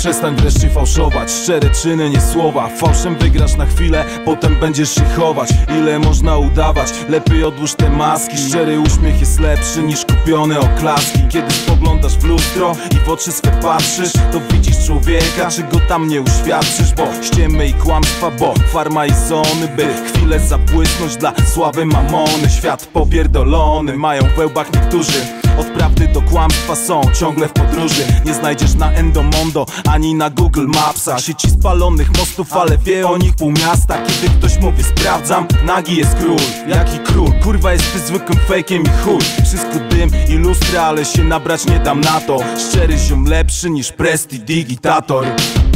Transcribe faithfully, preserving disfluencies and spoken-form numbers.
Przestań wreszcie fałszować, szczere czyny, nie słowa. Fałszem wygrasz na chwilę, potem będziesz się chować. Ile można udawać, lepiej odłóż te maski. Szczery uśmiech jest lepszy niż kupione oklaski. Kiedy spoglądasz w lustro i w oczy swe patrzysz, to widzisz człowieka, czy go tam nie uświadczysz. Bo ściemy i kłamstwa, bo farma i zony, by chwilę zabłysnąć dla sławy mamony. Świat popierdolony, mają w łbach niektórzy. Od prawdy do kłamstwa są ciągle w podróży. Nie znajdziesz na Endomondo ani na Google Mapsach sieci spalonych mostów, ale wie o nich pół miasta. Kiedy ktoś mówi sprawdzam, nagi jest król. Jaki król? Kurwa, jesteś zwykłym fejkiem i chuj. Wszystko dym i lustra, ale się nabrać nie dam na to. Szczery ziom lepszy niż Prestidigitator.